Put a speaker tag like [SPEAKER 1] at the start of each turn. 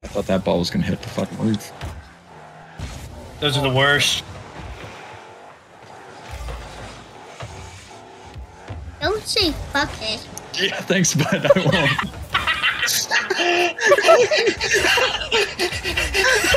[SPEAKER 1] I thought that ball was gonna hit the fucking roof.
[SPEAKER 2] Those are the worst.
[SPEAKER 3] Don't say fuck it.
[SPEAKER 1] Yeah, thanks, bud. I won't.